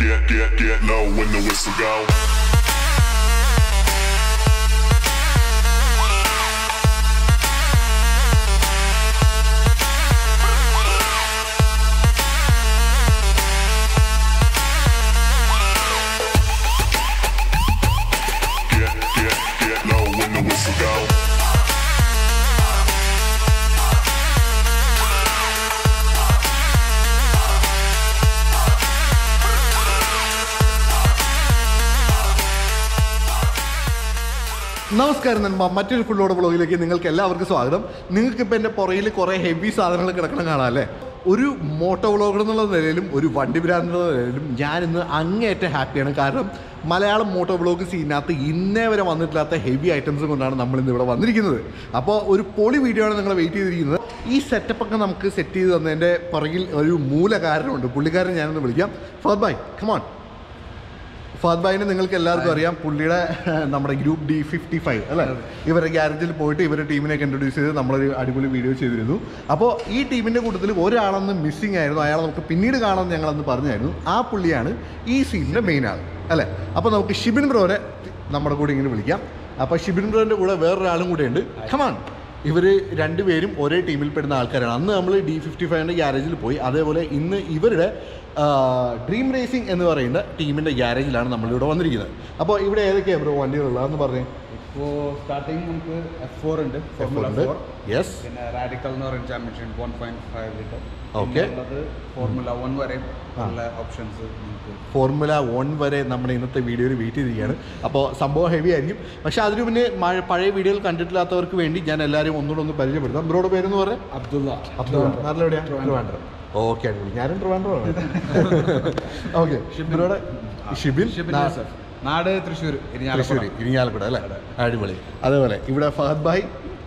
Get low when the whistle go. Get low when the whistle go. നമസ്കാരം നന്മ, മറ്റൊരു ഫുള്ളോട് വ്ളോഗിലേക്ക് നിങ്ങൾക്ക് എല്ലാവർക്കും സ്വാഗതം. നിങ്ങൾക്കിപ്പോൾ എൻ്റെ പുറയിൽ കുറേ ഹെവി സാധനങ്ങൾ കിടക്കണം കാണാം അല്ലേ? ഒരു മോട്ടോ വ്ളോഗർ എന്നുള്ള നിലയിലും ഒരു വണ്ടി ബ്രാൻഡ് എന്നുള്ള നിലയിലും ഞാനിന്ന് അങ്ങേയറ്റം ഹാപ്പിയാണ്. കാരണം മലയാളം മോട്ടോ വ്ളോഗ് സീനകത്ത് ഇന്നേ വരെ വന്നിട്ടില്ലാത്ത ഹെവി ഐറ്റംസ് കൊണ്ടാണ് നമ്മളിന്ന് ഇവിടെ വന്നിരിക്കുന്നത്. അപ്പോൾ ഒരു പൊളി വീഡിയോ ആണ് നിങ്ങൾ വെയിറ്റ് ചെയ്തിരിക്കുന്നത്. ഈ സെറ്റപ്പൊക്കെ നമുക്ക് സെറ്റ് ചെയ്ത് തന്നതിൻ്റെ പുറകിൽ ഒരു മൂല കാരണമുണ്ട്. പുള്ളിക്കാരൻ ഞാനൊന്ന് വിളിക്കാം. ഫഹദ് ഭായ്, കമോൺ. ഫഹദ് ഭായിനെ നിങ്ങൾക്ക് എല്ലാവർക്കും അറിയാം. പുള്ളിയുടെ നമ്മുടെ ഗ്രൂപ്പ് D55 അല്ലേ, ഇവരുടെ ഗ്യാരേജിൽ പോയിട്ട് ഇവരുടെ ടീമിനെയൊക്കെ ഇൻട്രൊഡ്യൂസ് ചെയ്ത് നമ്മളൊരു അടിപൊളി വീഡിയോ ചെയ്തിരുന്നു. അപ്പോൾ ഈ ടീമിൻ്റെ കൂട്ടത്തിൽ ഒരാളന്ന് മിസ്സിംഗ് ആയിരുന്നു. അയാളെ നമുക്ക് പിന്നീട് കാണാമെന്ന് ഞങ്ങളന്ന് പറഞ്ഞായിരുന്നു. ആ പുള്ളിയാണ് ഈ സീനിൻ്റെ മെയിൻ ആൾ അല്ലേ. അപ്പോൾ നമുക്ക് ഷിബിൻ ബ്രോനെ നമ്മുടെ കൂടെ ഇങ്ങനെ വിളിക്കാം. അപ്പോൾ ഷിബിൻ ബ്രോൻ്റെ കൂടെ വേറൊരാളും കൂടെ ഉണ്ട്. കമാൺ. ഇവർ രണ്ടുപേരും ഒരേ ടീമിൽ പെടുന്ന ആൾക്കാരാണ്. അന്ന് നമ്മൾ D55ൻ്റെ ഗ്യാരേജിൽ പോയി. അതേപോലെ ഇന്ന് ഇവരുടെ ഡ്രീം റേസിംഗ് എന്ന് പറയുന്ന ടീമിൻ്റെ ഗ്യാരേജിലാണ് നമ്മളിവിടെ വന്നിരിക്കുന്നത്. അപ്പോൾ ഇവിടെ ഏതൊക്കെയാണ് ബ്രോ വണ്ടികളുള്ളതെന്ന് പറഞ്ഞേ? ഇപ്പോൾ സ്റ്റാർട്ടിങ് നമുക്ക് F4 ഉണ്ട്, ഫോർമുല 4. യെസ്. പിന്നെ റാഡിക്കൽ എന്ന് പറയുന്ന ചാമ്പ്യൻഷിപ്പ് 1.5 ലിറ്റർ. ഓക്കെ. ഫോർമുല 1 വരെ ഉള്ള ഓപ്ഷൻസ് നമുക്ക്. ഫോർമുല 1 വരെ നമ്മുടെ ഇന്നത്തെ വീഡിയോയിൽ വെയിറ്റ് ചെയ്തിരിക്കുകയാണ്. അപ്പോൾ സംഭവം ഹെവി ആയിരിക്കും. പക്ഷേ അതിന് മുന്നേ പഴയ വീഡിയോയിൽ കണ്ടിട്ടില്ലാത്തവർക്ക് വേണ്ടി ഞാൻ എല്ലാവരും ഒന്നുകൂടെ പരിചയപ്പെടുത്താം. ബ്രോയുടെ പേരെന്ന് പറഞ്ഞാൽ അബ്ദുള്ള. നാട്ടിലെവിടെയാണ്? ട്രിവാൻഡ്രം. ഓക്കെ, അടിപൊളി. ഞാനും ട്രിവാൻഡ്രമാണ്. ഓക്കെ. ബ്രോയുടെ ഷിബിൻ. നാട് തൃശ്ശൂർ, ഇരിങ്ങാലക്കുട അല്ലേ? അടിപൊളി. അതേപോലെ ഇവിടെ ഫഹദ് ഭായ്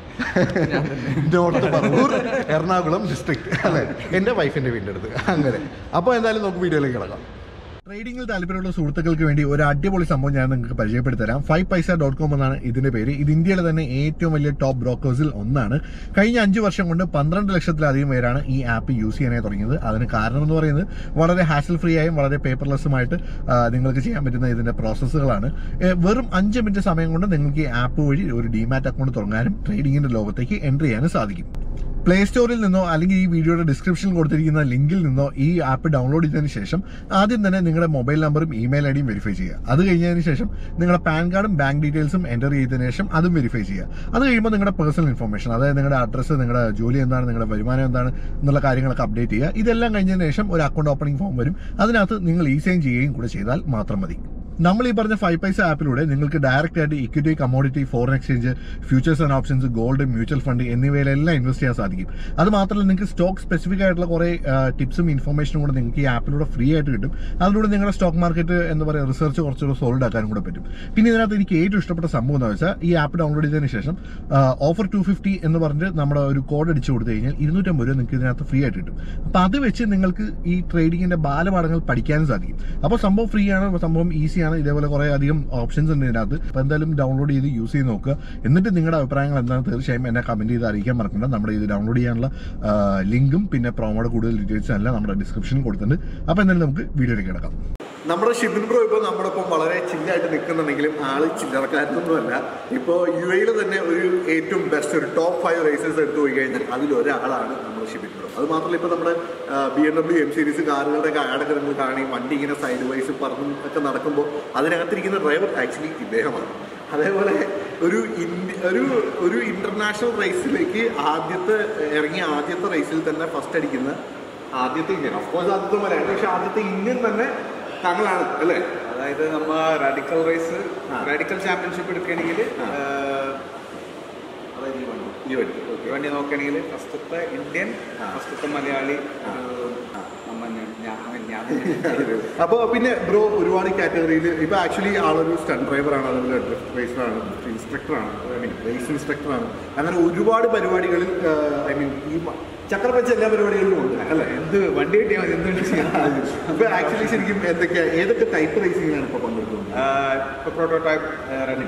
നോർത്ത് പറവൂർ, എറണാകുളം ഡിസ്ട്രിക്ട് അല്ലേ, എൻ്റെ വൈഫിൻ്റെ വീടിൻ്റെ അടുത്ത്. അങ്ങനെ. അപ്പോൾ എന്തായാലും നമുക്ക് വീഡിയോയിലേക്ക് കിടക്കാം. ട്രേഡിങ്ങിൽ താല്പര്യമുള്ള സുഹൃത്തുക്കൾക്ക് വേണ്ടി ഒരു അടിപൊളി സംഭവം ഞാൻ നിങ്ങൾക്ക് പരിചയപ്പെടുത്തരാം. 5paisa.com എന്നാണ് ഇതിന്റെ പേര്. ഇത് ഇന്ത്യയിലെ തന്നെ ഏറ്റവും വലിയ ടോപ്പ് ബ്രോക്കേഴ്സിൽ ഒന്നാണ്. കഴിഞ്ഞ 5 വർഷം കൊണ്ട് 12 ലക്ഷത്തിലധികം പേരാണ് ഈ ആപ്പ് യൂസ് ചെയ്യാനായി തുടങ്ങിയത്. അതിന് കാരണം എന്ന് പറയുന്നത് വളരെ ഹാസൽ ഫ്രീ ആയും വളരെ പേപ്പർലെസ്സുമായിട്ട് നിങ്ങൾക്ക് ചെയ്യാൻ പറ്റുന്ന ഇതിന്റെ പ്രോസസ്സുകളാണ്. വെറും 5 മിനിറ്റ് സമയം കൊണ്ട് നിങ്ങൾക്ക് ഈ ആപ്പ് വഴി ഒരു ഡിമാറ്റ് അക്കൗണ്ട് തുടങ്ങാനും ട്രേഡിങ്ങിന്റെ ലോകത്തേക്ക് എൻട്രി ചെയ്യാനും സാധിക്കും. പ്ലേ സ്റ്റോറിൽ നിന്നോ അല്ലെങ്കിൽ ഈ വീഡിയോയുടെ ഡിസ്ക്രിപ്ഷനിൽ കൊടുത്തിരിക്കുന്ന ലിങ്കിൽ നിന്നോ ഈ ആപ്പ് ഡൗൺലോഡ് ചെയ്തതിന് ശേഷം ആദ്യം തന്നെ നിങ്ങളുടെ മൊബൈൽ നമ്പറും ഇമെയിൽ ഐഡിയും വെരിഫൈ ചെയ്യുക. അത് കഴിഞ്ഞതിന് ശേഷം നിങ്ങളുടെ പാൻ കാർഡും ബാങ്ക് ഡീറ്റെയിൽസും എൻ്റർ ചെയ്തതിന് ശേഷം അതും വെരിഫൈ ചെയ്യുക. അത് കഴിയുമ്പോൾ നിങ്ങളുടെ പേഴ്സണൽ ഇൻഫർമേഷൻ, അതായത് നിങ്ങളുടെ അഡ്രസ്സ്, നിങ്ങളുടെ ജോലി എന്താണ്, നിങ്ങളുടെ വരുമാനം എന്താണ് എന്നുള്ള കാര്യങ്ങളൊക്കെ അപ്ഡേറ്റ് ചെയ്യുക. ഇതെല്ലാം കഴിഞ്ഞതിന് ശേഷം ഒരു അക്കൗണ്ട് ഓപ്പണിംഗ് ഫോം വരും. അതിനകത്ത് നിങ്ങൾ സൈൻ ചെയ്യുകയും കൂടെ ചെയ്താൽ മാത്രം മതി. നമ്മൾ ഈ പറഞ്ഞ 5paisa ആപ്പിലൂടെ നിങ്ങൾക്ക് ഡയറക്റ്റ് ആയിട്ട് equity, commodity, foreign exchange, futures and options, gold, mutual fund എന്നിവയിലെല്ലാം ഇൻവെസ്റ്റ് ചെയ്യാൻ സാധിക്കും. അത് മാത്രമല്ല നിങ്ങൾക്ക് സ്റ്റോക്ക് സ്പെസിഫിക് ആയിട്ടുള്ള കുറേ ടിപ്സും ഇൻഫർമേഷനും കൂടെ നിങ്ങൾക്ക് ഈ ആപ്പിലൂടെ ഫ്രീ ആയിട്ട് കിട്ടും. അതിലൂടെ നിങ്ങളുടെ സ്റ്റോക്ക് മാർക്കറ്റ് എന്താ പറയുക റിസർച്ച് കുറച്ചുകൂടെ സോൾഡ് ആക്കാനും കൂടെ പറ്റും. പിന്നെ ഇതിനകത്ത് എനിക്ക് ഏറ്റവും ഇഷ്ടപ്പെട്ട സംഭവം എന്ന് വെച്ചാൽ ഈ ആപ്പ് ഡൗൺലോഡ് ചെയ്തതിന് ശേഷം ഓഫർ 250 എന്ന് പറഞ്ഞിട്ട് നമ്മുടെ ഒരു കോഡ് അടിച്ചു കൊടുത്തു കഴിഞ്ഞാൽ 250 രൂപ നിങ്ങൾക്ക് ഇതിനകത്ത് ഫ്രീ ആയിട്ട് കിട്ടും. അപ്പോൾ അത് വെച്ച് നിങ്ങൾക്ക് ഈ ട്രേഡിങ്ങിന്റെ ബാലപാഠങ്ങൾ പഠിക്കാനും സാധിക്കും. അപ്പോൾ സംഭവം ഫ്രീ ആണ്, സംഭവം ഈസിയാണ്. ഇതേപോലെ കുറേ അധികം ഓപ്ഷൻസ് ഉണ്ട് ഇതിനകത്ത്. അപ്പോൾ എന്തായാലും ഡൗൺലോഡ് ചെയ്ത് യൂസ് ചെയ്ത് നോക്കുക. എന്നിട്ട് നിങ്ങളുടെ അഭിപ്രായങ്ങൾ എന്താണെന്ന് തീർച്ചയായും എന്നെ കമന്റ് ചെയ്ത് അറിയിക്കാൻ മറക്കണ്ട. നമ്മുടെ ഇത് ഡൗൺലോഡ് ചെയ്യാനുള്ള ലിങ്കും പിന്നെ പ്രോമോയുടെ കൂടുതൽ ഡീറ്റെയിൽസും എല്ലാം നമ്മുടെ ഡിസ്ക്രിപ്ഷനിൽ കൊടുത്തിട്ടുണ്ട്. അപ്പോൾ എന്തായാലും നമുക്ക് വീഡിയോയിലേക്ക് കിടക്കാം. നമ്മുടെ ഷിബിൻ ബ്രോ ഇപ്പോൾ നമ്മുടെ ഒപ്പം വളരെ ചില്ലായിട്ട് നിൽക്കുന്നുണ്ടെങ്കിലും ആള് ചില്ലറക്കാരനൊന്നുമല്ല. ഇപ്പോൾ UAE തന്നെ ഒരു ഏറ്റവും ബെസ്റ്റ് ഒരു ടോപ്പ് 5 റേസേഴ്സ് എടുത്തു പോയി കഴിഞ്ഞാൽ അതിലൊരാളാണ് നമ്മുടെ ഷിബിൻ ബ്രോ. അത് മാത്രമല്ല ഇപ്പോൾ നമ്മുടെ BMW M സീരീസ് കാറുകളുടെ ആടൊക്കെ നിങ്ങൾ കാണി വണ്ടി ഇങ്ങനെ സൈഡ് വൈസ് പറഞ്ഞും ഒക്കെ നടക്കുമ്പോൾ അതിനകത്തിരിക്കുന്ന ഡ്രൈവർ ആക്ച്വലി ഇദ്ദേഹമാണ്. അതേപോലെ ഒരു ഇന്റർനാഷണൽ റേസിലേക്ക് ഇറങ്ങിയ ആദ്യത്തെ റേസിൽ തന്നെ ഫസ്റ്റ് അടിക്കുന്ന ആദ്യത്തെ ഇന്ത്യൻ, ഓഫ്കോഴ്സ് ആദ്യത്തെ മലയാളം, പക്ഷെ ആദ്യത്തെ ഇന്ത്യൻ തന്നെ താങ്കളാണ് അല്ലേ? അതായത് നമ്മ റാഡിക്കൽ ചാമ്പ്യൻഷിപ്പ് എടുക്കുകയാണെങ്കിൽ ഈ വണ്ടി നോക്കുകയാണെങ്കിൽ ഫസ്റ്റത്തെ ഇന്ത്യൻ, ഫസ്റ്റത്തെ മലയാളി അപ്പോൾ പിന്നെ ബ്രോ ഒരുപാട് കാറ്റഗറിയിൽ ഇപ്പോൾ ആക്ച്വലി ആളൊരു സ്റ്റണ്ട് ഡ്രൈവറാണ്, അതുപോലെ ഡ്രിഫ്റ്റ് റേസറാണ്, ഇൻസ്ട്രക്ടറാണ്, റേസ് ഇൻസ്ട്രക്ടറാണ്. അങ്ങനെ ഒരുപാട് പരിപാടികളിൽ ഈ ചക്രപ്പച്ച എല്ലാ പരിപാടികളിലും ഉണ്ട് അല്ലേ? എന്ത് വണ്ടി കിട്ടിയാൽ മതി, എന്തുകൊണ്ട് ചെയ്യാം. ഇപ്പോൾ ആക്ച്വലി ശരിക്കും ഏതൊക്കെ ടൈപ്പ് റേസിംഗാണ് ഇപ്പോൾ പങ്കെടുക്കുന്നത്? ഇപ്പോൾ പ്രോട്ടോടൈപ്പ്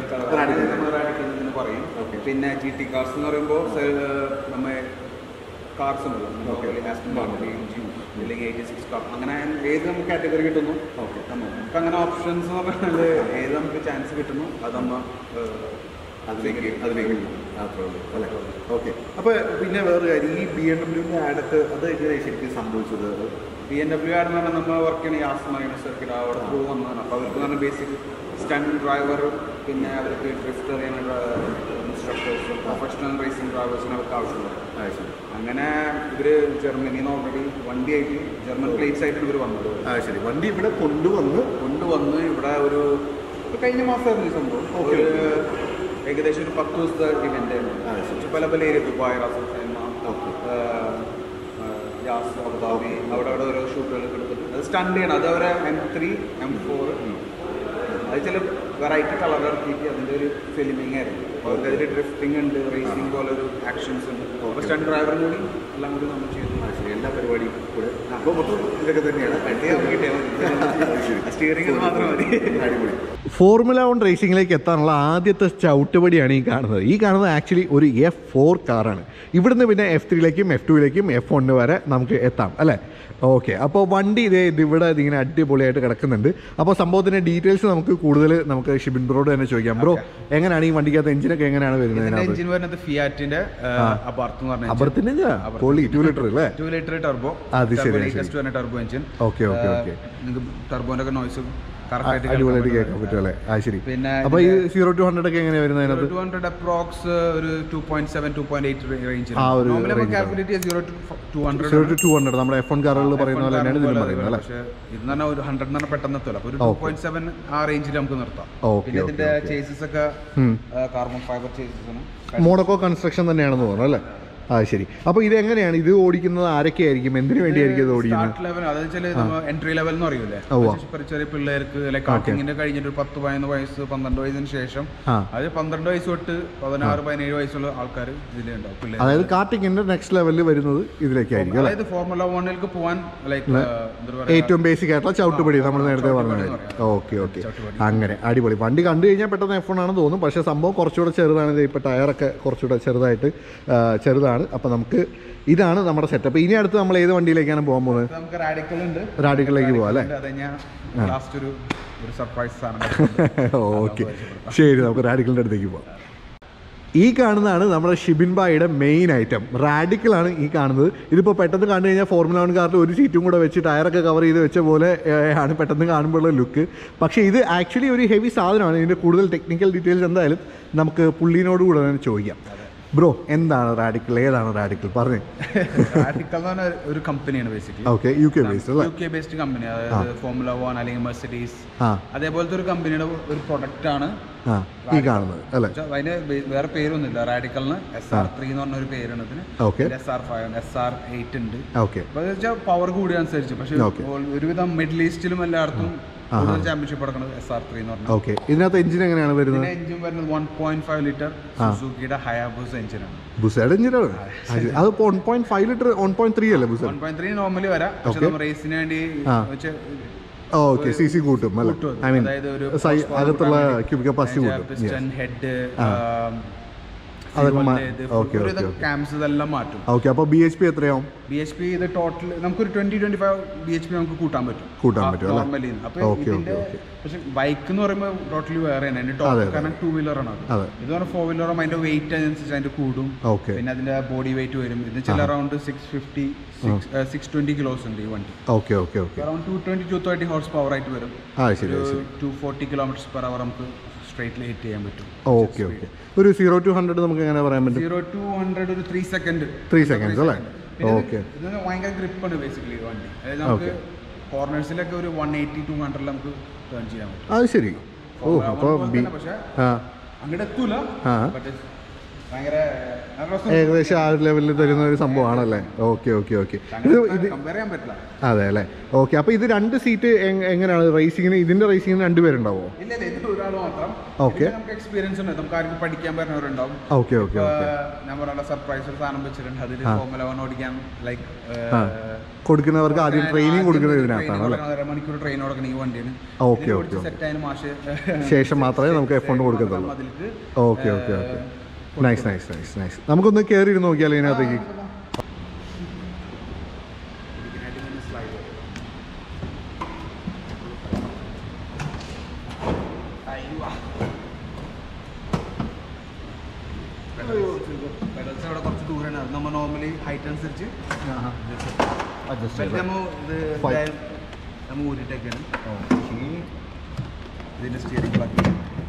റാഡിക്കൽ എന്ന് പറയും. പിന്നെ GT കാർസ് എന്ന് പറയുമ്പോൾ നമ്മൾ കാർസ് ഉണ്ടല്ലോ, ആസ്റ്റൺ മാർട്ടിൻ, അല്ലെങ്കിൽ 86 കാർ, അങ്ങനെ ഏത് നമുക്ക് കാറ്റഗറി കിട്ടുന്നു നമുക്ക് അങ്ങനെ ഓപ്ഷൻസ് എന്ന് പറഞ്ഞാൽ ഏത് നമുക്ക് ചാൻസ് കിട്ടുന്നു അത് നമ്മൾ അതിലേക്ക് അത്രേ ഉള്ളൂ അല്ലേ? ഓക്കെ. അപ്പോൾ പിന്നെ വേറെ കാര്യം, ഈ BMW ആഡൊക്കെ അത് എങ്ങനെയാണ് ശരിക്കും സംഭവിച്ചത്? BMW ആടെന്ന് പറഞ്ഞാൽ നമ്മൾ വർക്ക് ചെയ്യണ യാസ്മ സർക്കിട്ട് അവിടെ ത്രൂ വന്നതാണ്. അപ്പോൾ അവർക്ക് പറഞ്ഞാൽ ബേസിക് സ്റ്റണ്ട് ഡ്രൈവർ, പിന്നെ അവർക്ക് ഡ്രിഫ്റ്റ് അറിയാനുള്ള ഇൻസ്ട്രക്ടേഴ്സ്, പ്രൊഫഷണൽ റേസിംഗ് ഡ്രൈവേഴ്സിന് അവർക്ക് ആവശ്യമുണ്ട്. അങ്ങനെ ഇവർ ജർമ്മനിയിൽ നിന്ന് ഓൾറെഡി വണ്ടിയായിട്ട് ജർമ്മൻ പ്ലേറ്റ്സ് ആയിട്ട് ഇവർ വന്നത്. ശരി. വണ്ടി ഇവിടെ കൊണ്ടുവന്ന് ഇവിടെ ഒരു കഴിഞ്ഞ മാസമായിരുന്നു ഈ സംഭവം. ഒരു ഏകദേശം ഒരു 10 ദിവസത്തെ ഇവൻ്റ് ആയിരുന്നു. പല പല ഏരിയ, ദുബായ്, യാസ്, അബുദാബി, അവിടെ ഓരോ ഷൂട്ടുകൾ എടുത്തിട്ട് അത് സ്റ്റണ്ട് ചെയ്യണം. അത് അവരെ M3, M4 അത് ചില വെറൈറ്റി കളർ ഇറക്കിയിട്ട് അതിൻ്റെ ഒരു ഫിലിമിങ് ആയിരുന്നു. അവർക്ക് അതിൽ ഡ്രിഫ്റ്റിംഗ് ഉണ്ട്, റേസിംഗ് പോലെ ഒരു ആക്ഷൻസ് ഉണ്ട്. അപ്പോൾ സ്റ്റണ്ട് ഡ്രൈവറും കൂടി എല്ലാം കൂടി നമ്മൾ ചെയ്തു. എല്ലാ പരിപാടിയും കൂടെ അപ്പോൾ മൊത്തം ഇതൊക്കെ തന്നെയാണ്. സ്റ്റിയറിംഗ് മാത്രം മതി. അടിപൊളി. ഫോർമുല 1 റേസിംഗിലേക്ക് എത്താനുള്ള ആദ്യത്തെ ചവിട്ടുപടിയാണ് ഈ കാണുന്നത്. ഈ കാണുന്നത് ആക്ച്വലി ഒരു F4 കാറാണ്. ഇവിടുന്ന് പിന്നെ F3ലേക്കും F2ലേക്കും F1 വരെ നമുക്ക് എത്താം അല്ലേ? ഓക്കെ. അപ്പോൾ വണ്ടി ഇവിടെ ഇതിങ്ങനെ അടിപൊളിയായിട്ട് കിടക്കുന്നുണ്ട്. അപ്പോൾ സംഭവത്തിൻ്റെ ഡീറ്റെയിൽസ് നമുക്ക് ഷിബിൻ ബ്രോഡ് തന്നെ ചോദിക്കാം. ബ്രോ, എങ്ങനെയാണ് ഈ വണ്ടിക്കകത്ത് എഞ്ചിനൊക്കെ എങ്ങനെയാണ് വരുന്നത്? എഞ്ചിൻ വരുന്നത് ഫിയാറ്റിന്റെ അബർത്തിന്റെ 2 ലിറ്റർ അല്ലേ? 2 ലിറ്റർ ടർബോ. അത് ശരി. Turbo engine. Okay okay okay. ടർബോന്റെ ഒക്കെ നോയ്സ് അടിപൊളിയായിട്ട് കേൾക്കാൻ പറ്റും അല്ലേ? ആ ശരി. പിന്നെ അപ്പോൾ ഈ 0 to 100 ഒക്കെ എങ്ങനെയാണ് വരുന്നത്? 200 അപ്രോക്സ് ഒരു 2.7 2.8 റേഞ്ചിൽ. ആ ഒരു 0 to 200 നമ്മുടെ F1 കാറുകൾ പറയുന്ന പോലെ തന്നെയാണ് ഇതിലും പറയുന്നത് അല്ലേ? പക്ഷേ ഇത് തന്നെ ഒരു 100 എന്ന് പറഞ്ഞാൽ പെട്ടെന്ന് എത്തുമല്ലോ. അപ്പോൾ ഒരു 2.7 ആ റേഞ്ചിൽ നമുക്ക് നിർത്താം. പിന്നെ ഇതിന്റെ ചേസസ് ഒക്കെ കാർബൺ ഫൈബർ ചേസസ് ആണ്. മോണക്കോ കൺസ്ട്രക്ഷൻ തന്നെയാണെന്ന് തോന്നുന്നു അല്ലേ? ആ ശരി. അപ്പോൾ ഇത് എങ്ങനെയാണ് ഇത് ഓടിക്കുന്നത്? ആരൊക്കെ ആയിരിക്കും, എന്തിനു വേണ്ടിയായിരിക്കും ഇത് ഓടിക്കുന്നത്? എൻട്രി ലെവൽ എന്ന് പറയൂലേ, ചെറിയ പിള്ളേർക്ക് കാർട്ടിങ്ങിന്റെ കഴിഞ്ഞിട്ട് 10-11 വയസ്സ് 12 വയസ്സിന് ശേഷം അത് 12 വയസ്സ് തൊട്ട് 16-17 വയസ്സുള്ള ആൾക്കാർ ഇതിലുണ്ടാവും. അതായത് കാർട്ടിങ്ങിന്റെ നെക്സ്റ്റ് ലെവലിൽ വരുന്നത് ഇതിലേക്കായിരിക്കും. അതായത് ഫോർമുല 1ലേക്ക് പോകാൻ ഏറ്റവും ബേസിക് ആയിട്ടുള്ള ചവിട്ടുപടി നമ്മൾ നേരത്തെ പറഞ്ഞത്. Okay okay. അങ്ങനെ അടിപൊളി. വണ്ടി കണ്ടു കഴിഞ്ഞാൽ പെട്ടെന്ന് F1 ആണെന്ന് തോന്നും, പക്ഷേ സംഭവം കുറച്ചുകൂടെ ചെറുതാണ്. ഇപ്പോൾ ടയറൊക്കെ കുറച്ചുകൂടെ ചെറുതാണ്. അപ്പോൾ നമുക്ക് ഇതാണ് നമ്മുടെ സെറ്റപ്പ്. ഇനി അടുത്ത് നമ്മൾ ഏത് വണ്ടിയിലേക്കാണ് പോകാൻ പോകുന്നത്? നമുക്ക് റാഡിക്കലിലേക്ക് പോകാം അല്ലേ? ഓക്കെ ശരി, നമുക്ക് റാഡിക്കലിൻ്റെ അടുത്തേക്ക് പോകാം. ഈ കാണുന്നതാണ് നമ്മുടെ ഷിബിൻ ബായിയുടെ മെയിൻ ഐറ്റം. റാഡിക്കലാണ് ഈ കാണുന്നത്. ഇതിപ്പോൾ പെട്ടെന്ന് കണ്ടു കഴിഞ്ഞാൽ ഫോർമുല 1 കാറിൽ ഒരു സീറ്റും കൂടെ വെച്ച് ടയറൊക്കെ കവർ ചെയ്ത് വെച്ച പോലെ ആണ് പെട്ടെന്ന് കാണുമ്പോഴുള്ള ലുക്ക്. പക്ഷേ ഇത് ആക്ച്വലി ഒരു ഹെവി സാധനമാണ്. ഇതിൻ്റെ കൂടുതൽ ടെക്നിക്കൽ ഡീറ്റെയിൽസ് എന്തായാലും നമുക്ക് പുള്ളിനോട് കൂടെ തന്നെ ചോദിക്കാം. ബ്രോ, എന്താണ് റാഡിക്കൽ? ഏതാണ് റാഡിക്കൽ? പറഞ്ഞു. റാഡിക്കൽ എന്ന് പറഞ്ഞ ഒരു കമ്പനിയാണ് ബേസിക്കലി. ഓക്കെ. UK ബേസ്ഡ് കമ്പനി. അതായത് ഫോർമുല 1 അല്ലെങ്കിൽ മെർസിഡീസ് അതേപോലത്തെ ഒരു കമ്പനിയുടെ ഒരു പ്രൊഡക്റ്റ് ആണ് ഈ കാണുന്നത് അല്ലേ? അതിന് വേറെ പേരൊന്നുമില്ല. റാഡിക്കലിന് SR3 എന്ന് പറഞ്ഞ ഒരു പേരാണ് ഇതിന്. SR5 SR8 ഉണ്ട്. പവർ കൂടിയ അനുസരിച്ച്. പക്ഷെ ഒരുവിധം മിഡിൽ ഈസ്റ്റിലും എല്ലായിടത്തും ചാമ്പ്യൻഷിപ്പ് നടക്കുന്നത് SR3 എന്ന് പറഞ്ഞാൽ. ഓക്കെ. ഇതിനകത്ത് എഞ്ചിൻ എങ്ങനെയാണ് വരുന്നത്? എഞ്ചിൻ വരുന്നത് 1.5 ലിറ്റർ സുസുക്കിയുടെ ഹയാബുസ എഞ്ചിനാണ്. ബുസയുടെ എഞ്ചിനാണ് അത്. 1.5 ലിറ്റർ 1.3 അല്ലേ? 1.3 നോർമലി വരാം. പക്ഷെ നമ്മൾ റേസിന് വേണ്ടി ഓക്കെ CC കൂട്ടും അല്ലേ? ഐ മീൻ അകത്തുള്ള ക്യൂബിക് കപ്പാസിറ്റി കൂട്ടും. പിസ്റ്റൺ ഹെഡ് ക്യാംസ് ഇതെല്ലാം മാറ്റും. ഓക്കെ. അപ്പോൾ BHP എത്രയാവും? BHP ഇത് ടോട്ടൽ നമുക്കൊരു 20-25 BHP നമുക്ക് കൂട്ടാൻ പറ്റും നോർമലി. അപ്പോൾ ഇതിന്റെ പക്ഷെ ബൈക്ക് എന്ന് പറയുമ്പോൾ ടോട്ടലി വേറെയാണ്. അതിന്റെ ടോപ്പ് കാരണം 2 വീലറാണ്. ഇത് പറഞ്ഞാൽ 4 വീലറും അതിന്റെ വെയിറ്റ് അനുസരിച്ച് അതിന്റെ കൂടും. പിന്നെ അതിന്റെ ബോഡി വെയിറ്റ് വരും. ഇതിന് ചില അറൗണ്ട് 620 കിലോസ് ഉണ്ട് ഈ വണ്ടി. Okay okay okay. Around 220-230 horse power ആയിട്ട് വരും. 240 km/h നമുക്ക് സ്ട്രൈറ്റ്ലി ഹിറ്റ് ചെയ്യാൻ പറ്റും. Okay okay. ഒരു 0 to 100 നമുക്ക് എങ്ങനെ പറയാൻ പറ്റും? 0 to 100 ഒരു 3 സെക്കൻഡ് അല്ലേ? ഓക്കെ. ഇതിന് ഭയങ്കര ഗ്രിപ്പാണ് ബേസിക്കലി വണ്ടി. അതായത് നമുക്ക് കോർണേഴ്സിലൊക്കെ ഒരു 180-200 നമുക്ക് ടേൺ ചെയ്യാൻ പറ്റും. അത് ശരി. ഓ, അപ്പോൾ പക്ഷേ അങ്ങോട്ട് എത്തൂല. ഏകദേശം ആ ഒരു ലെവലിൽ തരുന്ന ഒരു സംഭവമാണല്ലേ? Okay okay okay. അതെ അല്ലേ? ഓക്കെ. അപ്പോൾ ഇത് 2 സീറ്റ് എങ്ങനെയാണ് റേസിങ്ങിന്? ഇതിന്റെ റേസിങ്ങിന് 2 പേരുണ്ടാവോ? ഓക്കെ. എക്സ്പീരിയൻസ് ഉണ്ട്. നമുക്ക് ആർക്കും പഠിക്കാൻ പറ്റുന്നവരുണ്ടാവും. Okay okay okay. ഞാൻ പറഞ്ഞ സർപ്രൈസ് ഒരു സാധനം വെച്ചിട്ടുണ്ട്. അതിൽ ഫോർമുല 1 ഓടിക്കാൻ ലൈക്ക് കൊടുക്കുന്നവർക്ക് ആദ്യം ട്രെയിനിങ് കൊടുക്കുന്നത് ഇതിനകത്താണ് അല്ലേ? 1.5 മണിക്കൂർ ട്രെയിൻ കൊടുക്കണം ഈ വണ്ടിയാണ്. Okay okay. സെറ്റ് ആയതിനു ശേഷം മാത്രമേ നമുക്ക് F1 കൊടുക്കത്തുള്ളൂ. Okay okay okay. Nice nice nice nice. നമുക്കൊന്ന് കയറി ഇരുന്ന് നോക്കിയാലോ ഇതിനകത്തേക്ക്? പെഡൽസ് അവിടെ കുറച്ച് ദൂരമാണ്. അത് നമ്മൾ നോർമലി ഹൈറ്റ് അനുസരിച്ച് നമ്മൾ ഊരിട്ടൊക്കെയാണ്. ഇതിൻ്റെ സ്റ്റിയറിംഗ് പ്ലഗ്.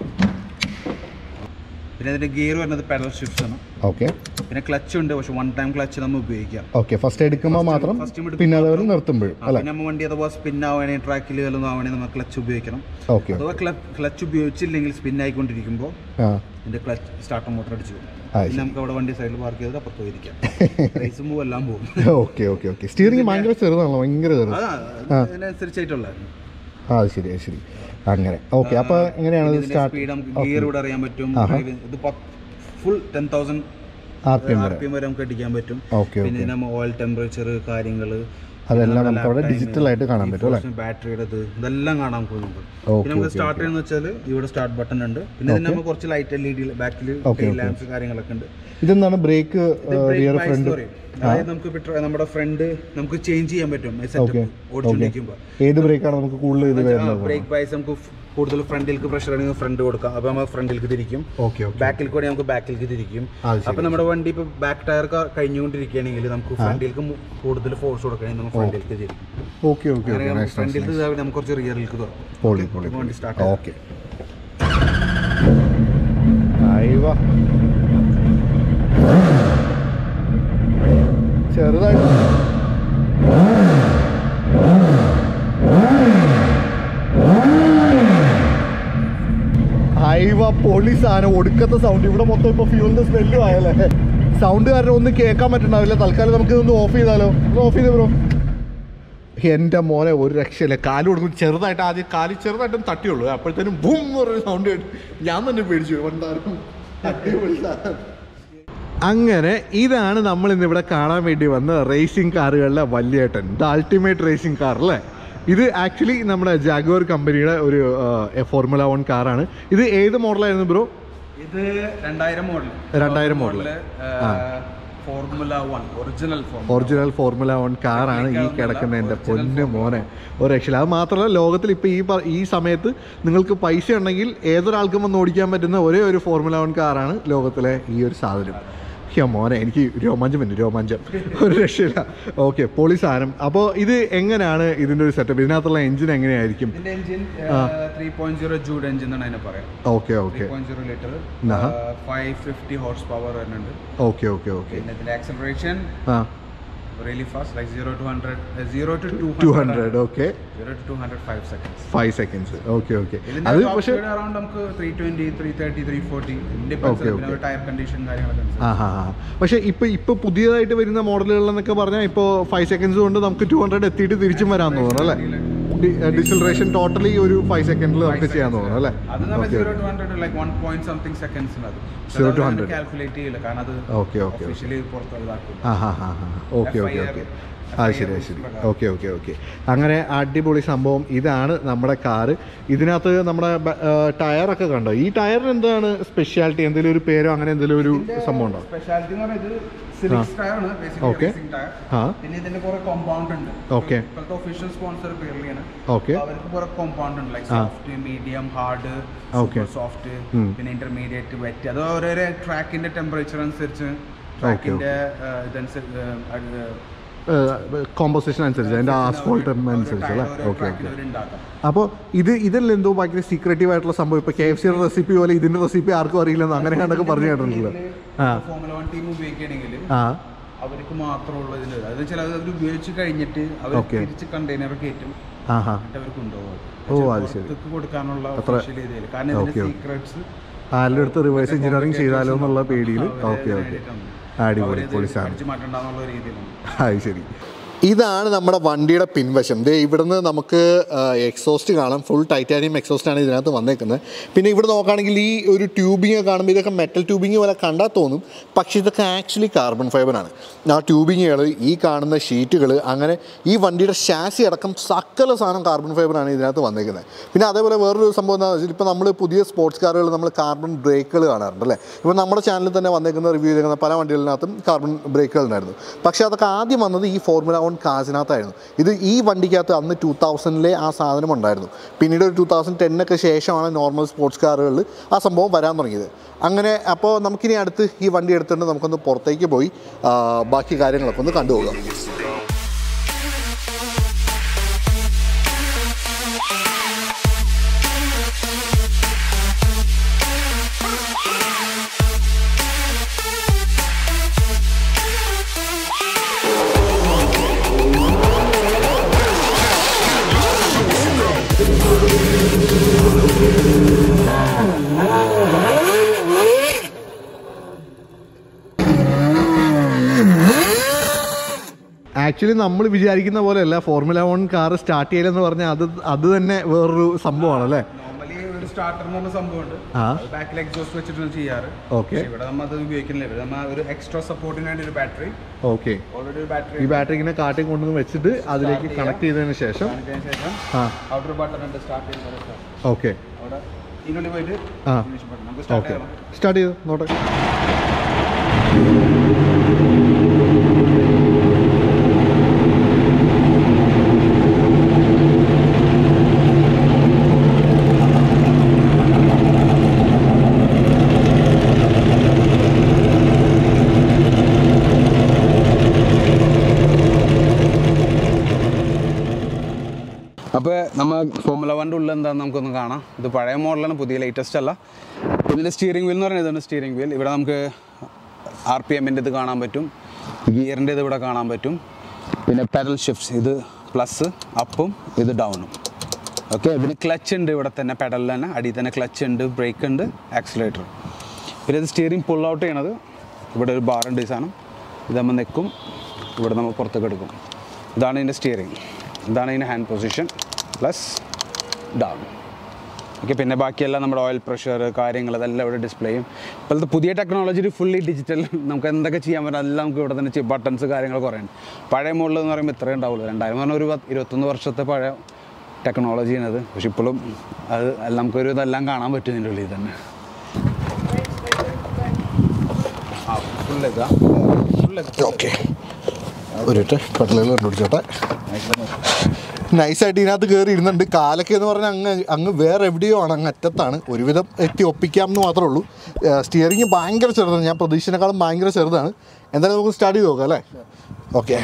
പിന്നെ അതിൻ്റെ ഗിയർ വരുന്നത് പെഡൽ ഷിഫ്റ്റ്സ് ആണ്. ഓക്കെ. പിന്നെ ക്ലച്ച് ഉണ്ട്, പക്ഷെ വൺ ടൈം ക്ലച്ച് നമ്മൾ ഉപയോഗിക്കാം. ഓക്കെ. ഫസ്റ്റ് എടുക്കുമ്പോൾ മാത്രം, പിന്നെ അതുപോലെ നിർത്തുമ്പോഴും. പിന്നെ നമ്മൾ വണ്ടി അഥവാ സ്പിൻ ആവണേ ട്രാക്കിൽ വല്ലതും ആവണേ നമ്മൾ ക്ലച്ച് ഉപയോഗിക്കണം. ഓക്കെ. അഥവാ ക്ലച്ച് ഉപയോഗിച്ചില്ലെങ്കിൽ സ്പിൻ ആയിക്കൊണ്ടിരിക്കുമ്പോൾ ഇതിൻ്റെ ക്ലച്ച് സ്റ്റാർട്ടർ മോട്ടർ അടിച്ചു പോകും. പിന്നെ നമുക്ക് അവിടെ വണ്ടി സൈഡിൽ പാർക്ക് ചെയ്തിട്ട് അപ്പുറത്ത് പോയിരിക്കാം. റേസും പോകും, എല്ലാം പോകും. Okay okay okay. സ്റ്റിയറിംഗ് ഭയങ്കര ചെറുതാണല്ലോ, ഭയങ്കര ചെറുത്. അതിനനുസരിച്ചായിട്ടുള്ളൂ. അത് ശരി, അത് ശരി. അങ്ങനെ. ഓക്കെ. അപ്പോൾ എങ്ങനെയാണ് സ്പീഡ്? നമുക്ക് ഗിയർ ഇവിടെ അറിയാൻ പറ്റും. ഇത് ഫുൾ 10,000 RPM വരെ നമുക്ക് അടിക്കാൻ പറ്റും. പിന്നെ നമ്മൾ ഓയിൽ ടെമ്പറേച്ചർ കാര്യങ്ങൾ അതെല്ലാം നമുക്ക് അവിടെ ഡിജിറ്റൽ ആയിട്ട് കാണാൻ പറ്റും അല്ലേ? ബാറ്ററിയുടെ ഇതെല്ലാം കാണാൻ പോകും. പിന്നെ നമുക്ക് സ്റ്റാർട്ട് ചെയ്യുന്ന വെച്ചാൽ ഇവിടെ സ്റ്റാർട്ട് ബട്ടൺ ഉണ്ട്. പിന്നെ ഇതിന് നമുക്ക് കുറച്ച് ലൈറ്റ് LED ബാക്കിൽ ലാംപ്സ് കാര്യങ്ങളൊക്കെ ഉണ്ട്. ഇതെന്താണ് ബ്രേക്ക്, റിയർ ഫ്രണ്ട്? അതായത് നമുക്ക് നമ്മുടെ ഫ്രണ്ട് നമുക്ക് ചേഞ്ച് ചെയ്യാൻ പറ്റും ഓടിച്ചുകൊണ്ടിരിക്കുമ്പോൾ. ഏത് ബ്രേക്കാണ് നമുക്ക് കൂടുതൽ ഇത് വരുന്നത്? ബ്രേക്ക് വൈസ് നമുക്ക് കൂടുതൽ ഫ്രണ്ടിലേക്ക് പ്രഷർ ആണെങ്കിൽ ഫ്രണ്ട് കൊടുക്കാം. അപ്പോൾ നമ്മൾ ഫ്രണ്ടിലേക്ക് തിരിക്കും. ബാക്കിൽ കൂടെ നമുക്ക് ബാക്കിലേക്ക് തിരിക്കും. അപ്പോൾ നമ്മുടെ വണ്ടി ഇപ്പോൾ ബാക്ക് ടയർ കഴിഞ്ഞുകൊണ്ടിരിക്കുകയാണെങ്കിൽ നമുക്ക് ഫ്രണ്ടിലേക്ക് കൂടുതൽ ഫോഴ്സ് കൊടുക്കണമെങ്കിൽ നമ്മൾ ഫ്രണ്ടിലേക്ക് തിരിക്കും. Okay okay. ഫ്രണ്ടിലേക്ക് നമുക്ക് കുറച്ച് റിയറിലേക്ക് തുറക്കും. വണ്ടി സ്റ്റാർട്ട്. ഓക്കെ. ചെറുതായിട്ട് പൊളി സാധനം, ഒടുക്കത്തെ സൗണ്ട്. ഇവിടെ മൊത്തം ഇപ്പോൾ ഫ്യൂലിന്റെ സ്മെല്ലും ആയല്ലേ. സൗണ്ട് കാരണം ഒന്നും കേൾക്കാൻ പറ്റുന്നുണ്ടാവില്ല. തൽക്കാലം നമുക്ക് ഇതൊന്ന് ഓഫ് ചെയ്താലോ? ഒന്ന് ഓഫ് ചെയ്തേ ബ്രോ. എൻ്റെ മോനെ ഒരു രക്ഷയില്ല. കാല് കൊടുക്കും ചെറുതായിട്ട്, ആദ്യം കാല് ചെറുതായിട്ടും തട്ടിയുള്ളൂ. അപ്പോഴത്തേനും ബൂം എന്ന് പറഞ്ഞൊരു സൗണ്ട് കേട്ടു. ഞാൻ തന്നെ പേടിച്ചു. എന്തായാലും അടിപൊളി സാധനം. അങ്ങനെ ഇതാണ് നമ്മൾ ഇന്നിവിടെ കാണാൻ വേണ്ടി വന്ന റേസിംഗ് കാറുകളിലെ വലിയേട്ടൻ, ദ അൾട്ടിമേറ്റ് റേസിംഗ് കാർ അല്ലേ? ഇത് ആക്ച്വലി നമ്മുടെ ജാഗ്വർ കമ്പനിയുടെ ഒരു ഫോർമുല 1 കാറാണ്. ഇത് ഏത് മോഡലായിരുന്നു ബ്രോ? ഇത് 2000 മോഡൽ. ഒറിജിനൽ ഫോർമുല 1 കാറാണ് ഈ കിടക്കുന്ന. എൻ്റെ പൊന്നു മോനെ ഒരു രക്ഷയില്ല. അത് മാത്രമല്ല, ലോകത്തിൽ ഇപ്പോൾ ഈ സമയത്ത് നിങ്ങൾക്ക് പൈസ ഉണ്ടെങ്കിൽ ഏതൊരാൾക്കും വന്ന് ഓടിക്കാൻ പറ്റുന്ന ഒരേ ഒരു ഫോർമുല 1 കാറാണ് ലോകത്തിലെ ഈ ഒരു സാധനം. മോനെ എനിക്ക് രോമാഞ്ചം ഒരു രക്ഷയില്ല. ഓക്കെ, പൊളി സാധനം. അപ്പോൾ ഇത് എങ്ങനെയാണ് ഇതിൻ്റെ ഒരു സെറ്റപ്പ്? ഇതിനകത്തുള്ള എഞ്ചിൻ എങ്ങനെയായിരിക്കും? Okay okay. 550 ഹോഴ്സ് പവർ വരുന്നുണ്ട്. Okay okay okay. ഇതിന്റെ acceleration really fast, like 0 to 200. Okay. 0 to 200 5 seconds. Okay. അത് പക്ഷേ അറൗണ്ട് നമുക്ക് 320 330 340 ഡിപെൻഡ്സ് ടയർ കണ്ടീഷൻ കാര്യങ്ങളൊക്കെ. പക്ഷേ ഇപ്പോൾ പുതിയതായിട്ട് വരുന്ന മോഡലുകളെന്നൊക്കെ പറഞ്ഞാൽ ഇപ്പോൾ 5 seconds കൊണ്ട് നമുക്ക് 200 എത്തിയിട്ട് തിരിച്ചും വരാൻ തോന്നുന്നു അല്ലേ? ഡിസലറേഷൻ ടോട്ടലി ഒരു 5 സെക്കൻഡിൽ നമുക്ക് ചെയ്യാൻ തോന്നുന്നു അല്ലേ? അത് 0 to 100 like 1 point something seconds ആണ്. 0 to 100 കാൽക്കുലേറ്റ് ചെയ്യില്ല, കാരണം അത് ഒഫീഷ്യലി പുറത്തുള്ളതാക്കും. ഓക്കെ. ശരി. ഓക്കെ. അങ്ങനെ അടിപൊളി സംഭവം. ഇതാണ് നമ്മുടെ കാറ്. ഇതിനകത്ത് നമ്മുടെ ടയറൊക്കെ കണ്ടോ? ഈ ടയറിന് എന്താണ് സ്പെഷ്യാലിറ്റി? എന്തെങ്കിലും ഒരു പേരോ അങ്ങനെ എന്തെങ്കിലും ഒരു സംഭവം ഉണ്ടോ? സ്പെഷ്യാലിറ്റി എന്ന് പറയുന്നത് സിലിക്സ് ടയറാണ്, ബേസിക്കലി റേസിംഗ് ടയർ. പിന്നെ ഇതിന്റെ കുറെ കോമ്പൗണ്ട് ഉണ്ട്. ഓക്കെ. ഇപ്പോഴത്തെ ഒഫീഷ്യൽ സ്പോൺസർ പേരിലാണ്. ഓക്കെ. അവർക്ക് കുറെ കോമ്പൗണ്ട് ഉണ്ട്, like soft, medium, hard, soft, പിന്നെ ഇന്റർമീഡിയറ്റ്, വെറ്റ്. അത് ഓരോരോ ട്രാക്കിന്റെ ടെമ്പറേച്ചർ അനുസരിച്ച്, ട്രാക്കിന്റെ കോമ്പോസിഷൻ അനുസരിച്ച്, അതിൻ്റെ ആസ്ഫോൾട്ട് അനുസരിച്ച് അല്ലേ? ഓക്കെ. അപ്പോൾ ഇതെല്ലാം എന്തോ ഭയങ്കര സീക്രട്ടീവ് ആയിട്ടുള്ള സംഭവം. ഇപ്പോൾ KFC റെസിപ്പി പോലെ ഇതിൻ്റെ റെസിപ്പി ആർക്കും അറിയില്ലെന്ന് അങ്ങനെയാണൊക്കെ പറഞ്ഞു കേട്ടിട്ടുള്ളത്. ഫോർമുല 1 ടീം ഉപയോഗിക്കുകയാണെങ്കിൽ അവർക്ക് മാത്രമുള്ള ഇതിൽ, അത് വെച്ചാൽ അത് ഉപയോഗിച്ച് കഴിഞ്ഞിട്ട് അവർ തിരിച്ച് കണ്ടെയ്നർ കയറ്റും, അവർക്ക് കൊണ്ടുപോകും. അത് ശരി. കൊടുക്കാനുള്ള രീതിയിൽ, കാരണം ഇതിന്റെ സീക്രട്സ് ആരുടെ അടുത്ത് റിവേഴ്സ് എഞ്ചിനീയറിംഗ് ചെയ്താലോ എന്നുള്ള പേടിയിൽ. ഓക്കെ. അടിപൊളി പൊളിസാണ്. അത് ശരി. ഇതാണ് നമ്മുടെ വണ്ടിയുടെ പിൻവശം. ഇവിടുന്ന് നമുക്ക് എക്സോസ്റ്റ് കാണാം. ഫുൾ ടൈറ്റാനിയം എക്സോസ്റ്റാണ് ഇതിനകത്ത് വന്നേക്കുന്നത്. പിന്നെ ഇവിടെ നോക്കുകയാണെങ്കിൽ ഈ ഒരു ട്യൂബിങ് കാണുമ്പോൾ ഇതൊക്കെ മെറ്റൽ ട്യൂബിങ് പോലെ കണ്ടാൽ തോന്നും, പക്ഷേ ഇതൊക്കെ ആക്ച്വലി കാർബൺ ഫൈബറാണ്. ആ ട്യൂബിങ്ങുകൾ, ഈ കാണുന്ന ഷീറ്റുകൾ, അങ്ങനെ ഈ വണ്ടിയുടെ ഷാസി അടക്കം സകല സാധനം കാർബൺ ഫൈബറാണ് ഇതിനകത്ത് വന്നേക്കുന്നത്. പിന്നെ അതേപോലെ വേറൊരു സംഭവം എന്താണെന്ന് വെച്ചാൽ, ഇപ്പോൾ നമ്മൾ പുതിയ സ്പോർട്സ് കാറുകൾ നമ്മൾ കാർബൺ ബ്രേക്കുകൾ കാണാറുണ്ട് അല്ലേ? ഇപ്പോൾ നമ്മുടെ ചാനലിൽ തന്നെ വന്നേക്കുന്ന റിവ്യൂ ചെയ്യുന്ന പല വണ്ടികളിനകത്തും കാർബൺ ബ്രേക്കുകൾ ഉണ്ടായിരുന്നു. പക്ഷേ അതൊക്കെ ആദ്യം വന്നത് ഈ ഫോർമുല 1 കാസിനകത്തായിരുന്നു. ഇത് ഈ വണ്ടിക്കകത്ത് അന്ന് 2000-ലെ ആ സാധനം ഉണ്ടായിരുന്നു. പിന്നീട് ഒരു 2010 ശേഷമാണ് നോർമൽ സ്പോർട്സ് കാറുകളിൽ ആ സംഭവം വരാൻ തുടങ്ങിയത്. അങ്ങനെ അപ്പോൾ നമുക്കിനി അടുത്ത് ഈ വണ്ടി എടുത്തുകൊണ്ട് നമുക്കൊന്ന് പുറത്തേക്ക് പോയി ബാക്കി കാര്യങ്ങളൊക്കെ ഒന്ന് കണ്ടുപോകാം. ആക്ച്വലി നമ്മൾ വിചാരിക്കുന്ന പോലെയല്ല Formula 1 കാർ സ്റ്റാർട്ട് ചെയ്യലെന്ന് പറഞ്ഞാൽ അത് തന്നെ വേറൊരു സംഭവമാണ് അല്ലേ? നോർമലി ഒരു സ്റ്റാർട്ടർ എന്ന് പറഞ്ഞ സംഭവമുണ്ട്, ബാക്കിൽ എക്സോസ്റ്റ് വെച്ചിട്ടാണ് ചെയ്യാറ്. ഓക്കെ, ഇവിടെ നമ്മൾ അത് ഉപയോഗിക്കുന്നില്ല. നമ്മൾ ഒരു എക്സ്ട്രാ സപ്പോർട്ടിന് വേണ്ടി ഒരു ബാറ്ററി, ഓക്കെ, ഓൾറെഡി ഒരു ബാറ്ററി, ഈ ബാറ്ററി ഇങ്ങനെ കാട്ടിൽ കൊണ്ടുവന്ന് വെച്ചിട്ട് അതിലേക്ക് കണക്ട് ചെയ്തതിന് ശേഷം അവിടെ ഒരു ബട്ടൺ ഉണ്ട് സ്റ്റാർട്ട് ചെയ്യുന്നത്. ഓക്കെ, അവിടെ ഇതിനുള്ളിൽ പോയിട്ട് നമുക്ക് സ്റ്റാർട്ട് ചെയ്തു നോട്ടെ. അപ്പോൾ നമ്മൾ Formula 1 ഉള്ളിൽ എന്താണെന്ന് നമുക്കൊന്ന് കാണാം. ഇത് പഴയ മോഡലാണ്, പുതിയ ലേറ്റസ്റ്റ് അല്ല. ഇതിൻ്റെ സ്റ്റിയറിംഗ് വീൽ എന്ന് പറയുന്നത് ഇതാണ് സ്റ്റിയറിംഗ് വീൽ. ഇവിടെ നമുക്ക് RPM-ൻ്റെ ഇത് കാണാൻ പറ്റും, ഗിയറിൻ്റെ ഇത് ഇവിടെ കാണാൻ പറ്റും. പിന്നെ പെഡൽ ഷിഫ്റ്റ്സ്, ഇത് പ്ലസ് അപ്പും ഇത് ഡൗണും. ഓക്കെ, ഇതിന് ക്ലച്ച് ഉണ്ട് ഇവിടെ തന്നെ, പെഡലിൽ തന്നെ അടിയിൽ തന്നെ ക്ലച്ച് ഉണ്ട്, ബ്രേക്ക് ഉണ്ട്, ആക്സിലേറ്റർ. പിന്നെ ഇത് സ്റ്റിയറിംഗ് പുൾ ഔട്ട് ചെയ്യണത് ഇവിടെ ഒരു ബാർ ഉണ്ട് ഈ സാധനം. ഇത് നമ്മൾ നെക്കും, ഇവിടെ നമ്മൾ പുറത്തേക്ക് എടുക്കും. ഇതാണ് ഇതിൻ്റെ സ്റ്റിയറിംഗ്. ഇതാണ് ഇതിൻ്റെ hand position plus down. Okay, പിന്നെ ബാക്കിയെല്ലാം നമ്മുടെ ഓയിൽ പ്രഷർ കാര്യങ്ങൾ അതെല്ലാം ഇവിടെ ഡിസ്പ്ലേ ചെയ്യും. ഇപ്പോഴത്തെ പുതിയ ടെക്നോളജി ഫുള്ളി ഡിജിറ്റൽ, നമുക്ക് എന്തൊക്കെ ചെയ്യാൻ പറ്റും എല്ലാം നമുക്ക് ഇവിടെ തന്നെ ബട്ടൺസ് കാര്യങ്ങൾ കുറേ ഉണ്ട്. പഴയ മോഡൽ എന്ന് പറയുമ്പോൾ ഇത്രയും ഉണ്ടാവുള്ളൂ. 2000 പറഞ്ഞാൽ ഒരു 21 വർഷത്തെ പഴയ ടെക്നോളജിയാണത്. പക്ഷെ ഇപ്പോഴും അത് നമുക്കൊരു ഇതെല്ലാം കാണാൻ പറ്റും ഇതിൻ്റെ ഉള്ളിൽ തന്നെ. ഓക്കെ, ഒരു കടലുകൾ കണ്ടുപിടിച്ചോട്ടെ. നൈസായിട്ട് ഇതിനകത്ത് കയറി ഇരുന്നുണ്ട്. കാലൊക്കെ എന്ന് പറഞ്ഞാൽ അങ്ങ് വേറെ എവിടെയോ ആണ്, അങ്ങ് അറ്റത്താണ്. ഒരുവിധം എത്തി ഒപ്പിക്കാം എന്ന് മാത്രമേ ഉള്ളൂ. സ്റ്റിയറിങ് ഭയങ്കര ചെറുതാണ്, ഞാൻ പ്രതീക്ഷിച്ചതിനേക്കാളും ഭയങ്കര ചെറുതാണ്. എന്തായാലും നമുക്ക് സ്റ്റാർട്ട് ചെയ്ത് നോക്കാം അല്ലേ? ഓക്കെ,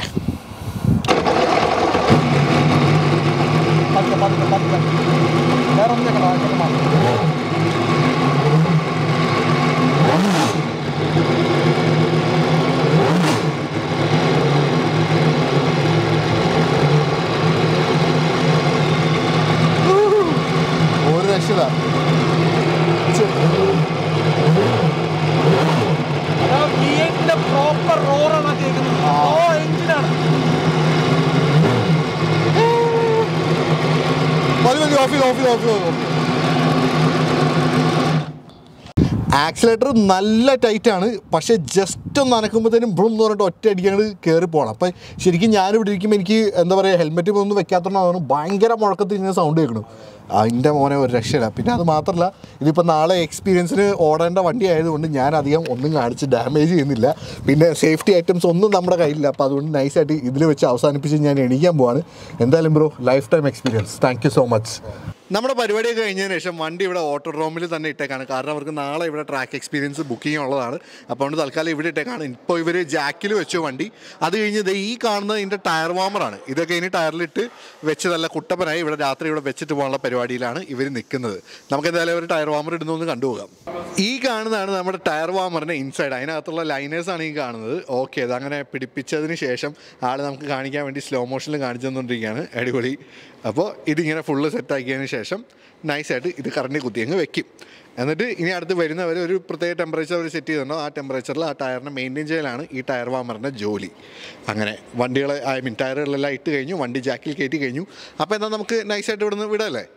ഒരു രക്ഷയില്ല. പ്രോപ്പർ റോറാണ് കേൾക്കുന്നത്. എഞ്ചിനാണ്. ആക്സിലേറ്റർ നല്ല ടൈറ്റാണ്, പക്ഷേ ജസ്റ്റ് ഒന്ന് അനക്കുമ്പോഴത്തേനും ബ്രും എന്ന് പറഞ്ഞിട്ട് ഒറ്റ അടിക്കാണ്ട് കയറി പോകണം. അപ്പം ശരിക്കും ഞാനിവിടെ ഇരിക്കുമ്പോൾ എനിക്ക് എന്താ പറയുക, ഹെൽമെറ്റ് ഒന്നും വെക്കാത്തതുകൊണ്ടാണ് ഭയങ്കര മുഴക്കത്തിൽ ഇങ്ങനെ സൗണ്ട് കേൾക്കണം. അതിൻ്റെ മോനെ ഒരു രക്ഷയില്ല. പിന്നെ അത് മാത്രമല്ല, ഇതിപ്പോൾ നാളെ എക്സ്പീരിയൻസിന് ഓടേണ്ട വണ്ടി ആയതുകൊണ്ട് ഞാൻ അധികം ഒന്നും കാണിച്ച് ഡാമേജ് ചെയ്യുന്നില്ല. പിന്നെ സേഫ്റ്റി ഐറ്റംസ് ഒന്നും നമ്മുടെ കയ്യിലില്ല. അപ്പോൾ അതുകൊണ്ട് നൈസായിട്ട് ഇതിൽ വെച്ച് അവസാനിപ്പിച്ച് ഞാൻ എണീക്കാൻ പോവാണ്. എന്തായാലും bro, lifetime experience. Thank you so much. നമ്മുടെ പരിപാടിയൊക്കെ കഴിഞ്ഞതിന് ശേഷം വണ്ടി ഇവിടെ ഓട്ടോഡ്രോമിൽ തന്നെ ഇട്ടേക്കാണ്. കാരണം അവർക്ക് നാളെ ഇവിടെ ട്രാക്ക് എക്സ്പീരിയൻസ് ബുക്കിംഗ് ഉള്ളതാണ്. അപ്പോൾ അതുകൊണ്ട് തൽക്കാലം ഇവിടെ ഇട്ടേക്കാണ്. ഇപ്പോൾ ഇവർ ജാക്കിൽ വെച്ചു വണ്ടി. അത് കഴിഞ്ഞ് ഈ കാണുന്നത് ഇതിൻ്റെ ടയർ വാമറാണ്. ഇതൊക്കെ ഇനി ടയറിലിട്ട് വെച്ച് നല്ല കുട്ടപ്പനായി ഇവിടെ രാത്രി ഇവിടെ വെച്ചിട്ട് പോകാനുള്ള പരിപാടിയിലാണ് ഇവർ നിൽക്കുന്നത്. നമുക്ക് എന്തായാലും ഒരു ടയർ വാമർ ഇടുന്നൊന്ന് കണ്ടുപോകാം. ഈ കാണുന്നതാണ് നമ്മുടെ ടയർ വാമറിൻ്റെ ഇൻസൈഡ്. അതിനകത്തുള്ള ലൈനേഴ്സാണ് ഈ കാണുന്നത്. ഓക്കെ, അതങ്ങനെ പിടിപ്പിച്ചതിന് ശേഷം ആൾ നമുക്ക് കാണിക്കാൻ വേണ്ടി സ്ലോ മോഷനിൽ കാണിച്ചു തന്നുകൊണ്ടിരിക്കുകയാണ്. അടിപൊളി. അപ്പോൾ ഇതിങ്ങനെ ഫുള്ള് സെറ്റാക്കിയതിന് ശേഷം നൈസായിട്ട് ഇത് കറണ്ടി കുത്തി അങ്ങ് വെക്കും. എന്നിട്ട് ഇനി അടുത്ത് വരുന്നവർ ഒരു പ്രത്യേക ടെമ്പറേച്ചർ അവർ സെറ്റ് ചെയ്തിട്ടുണ്ടോ, ആ ടെമ്പറേച്ചറിൽ ആ ടയറിനെ മെയിൻറ്റെയിൻ ചെയ്യലാണ് ഈ ടയർ വാമറിൻ്റെ ജോലി. അങ്ങനെ വണ്ടികളെ ടയറുകളെല്ലാം ഇട്ട് കഴിഞ്ഞു, വണ്ടി ജാക്കിൽ കയറ്റി കഴിഞ്ഞു. അപ്പോൾ എന്നാൽ നമുക്ക് നൈസായിട്ട് ഇവിടുന്ന് വിടല്ലേ?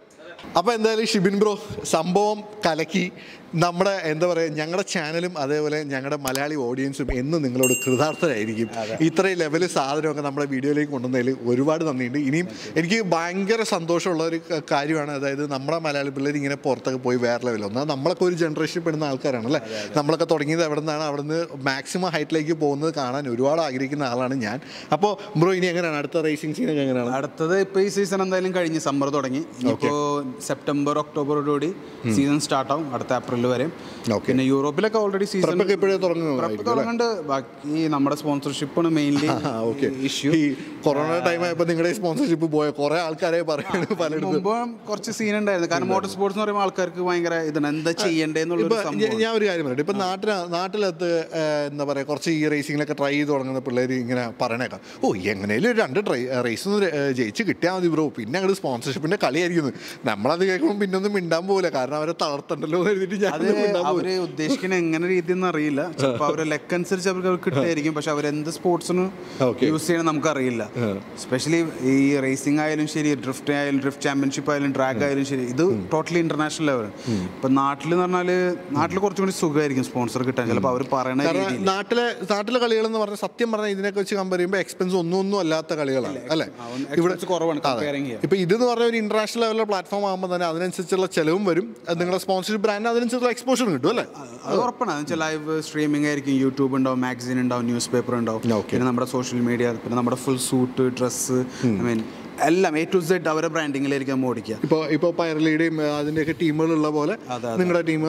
അപ്പോൾ എന്തായാലും ഷിബിൻ ബ്രോ സംഭവം കലക്കി. നമ്മുടെ എന്താ പറയുക, ഞങ്ങളുടെ ചാനലും അതേപോലെ ഞങ്ങളുടെ മലയാളി ഓഡിയൻസും എന്നും നിങ്ങളോട് കൃതാർത്ഥരായിരിക്കും. ഇത്രയും ലെവൽ സാധനമൊക്കെ നമ്മുടെ വീഡിയോയിലേക്ക് കൊണ്ടുവന്നതിൽ ഒരുപാട് നന്ദിയുണ്ട്. ഇനിയും എനിക്ക് ഭയങ്കര സന്തോഷമുള്ള ഒരു കാര്യമാണ്, അതായത് നമ്മുടെ മലയാളി പിള്ളേർ ഇങ്ങനെ പുറത്തൊക്കെ പോയി വേറെ ലെവലിൽ ഒന്നാൽ നമ്മളൊക്കെ ഒരു ജനറേഷനിൽ പെടുന്ന ആൾക്കാരാണ് അല്ലേ. നമ്മളൊക്കെ തുടങ്ങിയത് എവിടെ നിന്നാണ്, അവിടെ നിന്ന് മാക്സിമം ഹൈറ്റിലേക്ക് പോകുന്നത് കാണാൻ ഒരുപാട് ആഗ്രഹിക്കുന്ന ആളാണ് ഞാൻ. അപ്പോൾ ബ്രോ ഇനി എങ്ങനെയാണ് അടുത്ത റേസിംഗ് സീനൊക്കെ എങ്ങനെയാണ്? അടുത്തത് ഇപ്പോൾ ഈ സീസൺ എന്തായാലും കഴിഞ്ഞ് സമ്മർ തുടങ്ങി. ഇപ്പോൾ സെപ്റ്റംബർ ഒക്ടോബറോടുകൂടി സീസൺ സ്റ്റാർട്ടാവും, അടുത്ത ഏപ്രിൽ വരെ. പിന്നെ യൂറോപ്പിലൊക്കെ ഓൾറെഡി സീസൺ തുടങ്ങുന്നുണ്ട്. ബാക്കി നമ്മുടെ സ്പോൺസർഷിപ്പാണ് മെയിൻലി ഇഷ്യൂ. ഈ കൊറോണ ടൈം ആയപ്പോൾ നിങ്ങളുടെ സ്പോൺസർഷിപ്പ് പോയ കുറെ ആൾക്കാരെ പറയുന്നത് പലരും മുമ്പും കുറച്ച് സീൻ ഉണ്ടായിരുന്നു. കാരണം മോട്ടോർ സ്പോർട്സ് എന്ന് പറയുമ്പോൾ ആൾക്കാർക്ക് ഭയങ്കര ഇതാണ്, എന്താ ചെയ്യേണ്ടതെന്നുള്ള. ഞാൻ ഒരു കാര്യം പറയട്ടെ, ഇപ്പം നാട്ടിലകത്ത് എന്താ പറയുക, കുറച്ച് ഈ റേസിങ്ങിലൊക്കെ ട്രൈ ചെയ്ത് തുടങ്ങുന്ന പിള്ളേർ ഇങ്ങനെ പറയണേക്കാം, എങ്ങനെയും 2 റേസ് ജയിച്ച് കിട്ടിയാൽ മതി ബ്രോ, പിന്നെ അങ്ങോട്ട് സ്പോൺസർഷിപ്പിന്റെ കളിയായിരിക്കുന്നു. നമ്മളത് കേൾക്കുമ്പോൾ പിന്നെ ഒന്നും മിണ്ടാൻ പോകില്ല, കാരണം അവരെ തളർത്തണ്ടല്ലോ എന്ന് എഴുതിയിട്ട് അവര് ഉദ്ദേശിക്കുന്ന എങ്ങനെ രീതിയെന്ന് അറിയില്ല. ചിലപ്പോൾ അവരെ ലെക്ക് അനുസരിച്ച് അവർക്ക് കിട്ടുമായിരിക്കും, പക്ഷെ അവരെന്ത് സ്പോർട്സിന് യൂസ് ചെയ്യണം നമുക്കറിയില്ല. സ്പെഷ്യലി ഈ റേസിംഗ് ആയാലും ശരി, ഡ്രിഫ്റ്റ് ആയാലും, ഡ്രിഫ്റ്റ് ചാമ്പ്യൻഷിപ്പ് ആയാലും, ട്രാക്ക് ആയാലും ശരി, ഇത് ടോട്ടലി ഇന്റർനാഷണൽ ലെവലാണ്. ഇപ്പൊ നാട്ടിൽ എന്ന് പറഞ്ഞാൽ നാട്ടിൽ കുറച്ചും കൂടി സുഖമായിരിക്കും സ്പോൺസർ കിട്ടാൻ. ചിലപ്പോൾ അവർ പറയുന്ന നാട്ടിലെ കളികൾ എന്ന് പറഞ്ഞാൽ സത്യം പറഞ്ഞാൽ ഇതിനൊക്കെ വെച്ച് കമ്പയർ ചെയ്യുമ്പോൾ എക്സ്പെൻസ് ഒന്നും അല്ലാത്ത കളികളാണ് അല്ലേ. ഇവിടെ കുറവാണ്. ഇപ്പൊ ഇതെന്ന് പറഞ്ഞ ഒരു ഇന്റർനാഷണൽ ലെവലിലെ പ്ലാറ്റ്ഫോം ആകുമ്പോൾ തന്നെ അതിനനുസരിച്ചുള്ള ചെലവും വരും, നിങ്ങളുടെ സ്പോൺസർഷിപ്പ് ബ്രാൻഡ് അതിനനുസരിച്ചുള്ള എക്സ്പോഷർ കിട്ടും അല്ലേ. അത് ഉറപ്പാണ്. എന്ന് വെച്ചാൽ ലൈവ് സ്ട്രീമിംഗ് ആയിരിക്കും, യൂട്യൂബ് ഉണ്ടാവും, മാഗസിൻ ഉണ്ടാവും, ന്യൂസ് പേപ്പർ ഉണ്ടാവും, പിന്നെ നമ്മുടെ സോഷ്യൽ മീഡിയ, പിന്നെ നമ്മുടെ full suit, dress, I mean എല്ലാം A to Z അവരെ ബ്രാൻഡിങ്ങിലായിരിക്കും ഓടിക്കുക. ഇപ്പോൾ പൈറലിയുടെയും അതിൻ്റെയൊക്കെ ടീമുകളുള്ള പോലെ നിങ്ങളുടെ ടീം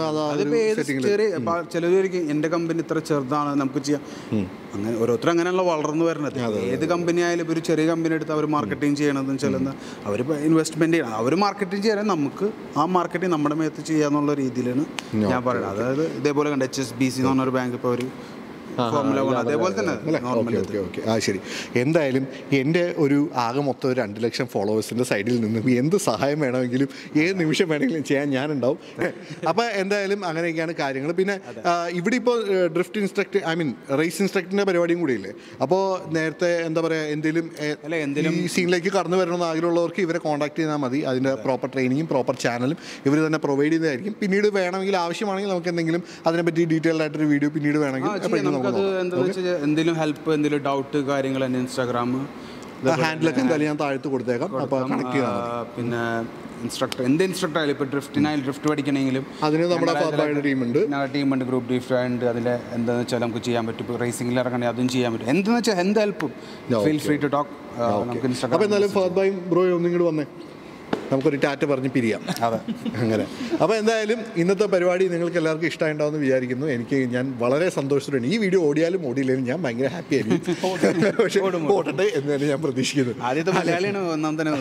ചിലവർക്ക് എൻ്റെ കമ്പനി ഇത്ര ചെറുതാണ് നമുക്ക് ചെയ്യാം, അങ്ങനെ ഓരോരുത്തർ അങ്ങനെയുള്ള വളർന്നു വരുന്നത്. ഏത് കമ്പനി ആയാലും ഒരു ചെറിയ കമ്പനി എടുത്ത് അവർ മാർക്കറ്റിംഗ് ചെയ്യണതെന്ന് വെച്ചാൽ അവരിപ്പോൾ ഇൻവെസ്റ്റ്മെന്റ് ചെയ്യണം, അവർ മാർക്കറ്റിംഗ് ചെയ്യാൻ നമുക്ക് ആ മാർക്കറ്റിംഗ് നമ്മുടെ മേത്ത് ചെയ്യാന്നുള്ള രീതിയിലാണ് ഞാൻ പറയുന്നത്. അതായത് ഇതേപോലെ കണ്ട് HSBC എന്ന് പറഞ്ഞൊരു ബാങ്ക് ഇപ്പോൾ ഒരു അതേപോലെ തന്നെ. ശരി, എന്തായാലും എൻ്റെ ഒരു ആകെ മൊത്തം 2 ലക്ഷം ഫോളോവേഴ്സിൻ്റെ സൈഡിൽ നിന്നും എന്ത് സഹായം വേണമെങ്കിലും ഏത് നിമിഷം വേണമെങ്കിലും ചെയ്യാൻ ഞാനുണ്ടാവും. അപ്പോൾ എന്തായാലും അങ്ങനെയൊക്കെയാണ് കാര്യങ്ങൾ. പിന്നെ ഇവിടെ ഇപ്പോൾ drift instructor, I mean race ഇൻസ്ട്രക്ടറിൻ്റെ പരിപാടിയും കൂടിയില്ലേ. അപ്പോൾ നേരത്തെ എന്താ പറയുക, എന്തെങ്കിലും ഈ സീനിലേക്ക് കടന്നു വരണമെന്ന് ആഗ്രഹമുള്ളവർക്ക് ഇവരെ കോൺടാക്ട് ചെയ്താൽ മതി. അതിൻ്റെ പ്രോപ്പർ ട്രെയിനിങ്ങും പ്രോപ്പർ ചാനലും ഇവർ തന്നെ പ്രൊവൈഡ് ചെയ്യുന്നതായിരിക്കും. പിന്നീട് വേണമെങ്കിൽ ആവശ്യമാണെങ്കിൽ നമുക്ക് എന്തെങ്കിലും അതിനെപ്പറ്റി ഡീറ്റെയിൽഡ് ആയിട്ടൊരു വീഡിയോ പിന്നീട് വേണമെങ്കിൽ എന്തെങ്കിലും ഹെൽപ്പ്, എന്തെങ്കിലും ഡൗട്ട് കാര്യങ്ങൾ തന്നെ ഇൻസ്റ്റാഗ്രാം ഹാൻഡിലൊക്കെ എന്തായാലും ഞാൻ താഴ്ത്ത് കൊടുത്തേക്കാം. അപ്പോൾ കണക്ട് ചെയ്താൽ പിന്നെ ഇൻസ്ട്രക്ടർ ആയാലും ഇപ്പോൾ ഡ്രിഫ്റ്റിനായാലും ഡ്രിഫ്റ്റ് പഠിക്കണമെങ്കിലും അതിന് നമ്മുടെ ടീമുണ്ട്, ഗ്രൂപ്പ് ഡ്രിഫ്റ്റ് ഉണ്ട്. അതിൽ എന്താണെന്ന് വെച്ചാൽ നമുക്ക് ചെയ്യാൻ പറ്റും. ഇപ്പോൾ റേസിംഗിൽ ഇറങ്ങണമെങ്കിൽ അതും ചെയ്യാൻ പറ്റും. എന്താണെന്ന് വെച്ചാൽ എന്ത് ഹെൽപ്പും ഫീൽ ഫ്രീ ടു ടോക്ക്. നമുക്ക് ഇൻസ്റ്റാഗ്രാം. അപ്പോൾ എന്തായാലും ഫഹദ് ഭായ് ബ്രോ ഒന്നിങ്ങോട്ട് വന്നേ, നമുക്കൊരു ടാറ്റ പറഞ്ഞ് പിരിയാം. അതെ, അങ്ങനെ. അപ്പോൾ എന്തായാലും ഇന്നത്തെ പരിപാടി നിങ്ങൾക്ക് എല്ലാവർക്കും ഇഷ്ടമായിട്ടുണ്ടാവുമെന്ന് വിചാരിക്കുന്നു. ഞാൻ വളരെ സന്തോഷത്തോടെ ഈ വീഡിയോ ഓടിയാലും ഓടിയില്ലെങ്കിലും ഞാൻ ഭയങ്കര ഹാപ്പി ആയിരിക്കും. പക്ഷേ ഓടട്ടെ എന്ന് തന്നെ ഞാൻ പ്രതീക്ഷിക്കുന്നു. ആദ്യത്തെ മലയാളിയാണ് ഒന്നാം തന്നെ.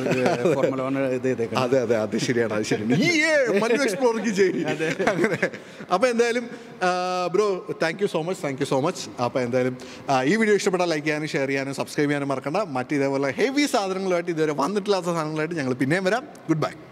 അതെ, അത് ശരിയാണ്, അത് ശരിയാണ്. അങ്ങനെ. അപ്പോൾ എന്തായാലും bro thank you so much. അപ്പോൾ എന്തായാലും ഈ വീഡിയോ ഇഷ്ടപ്പെട്ടാൽ ലൈക്ക് ചെയ്യാനും ഷെയർ ചെയ്യാനും സബ്സ്ക്രൈബ് ചെയ്യാനും മറക്കണ്ട. മറ്റ് ഇതേപോലെ ഹെവി സാധനങ്ങളുമായിട്ട് ഇതുവരെ വന്നിട്ടില്ലാത്ത സാധനങ്ങളായിട്ട് ഞങ്ങൾ പിന്നെയും വരാം. Goodbye.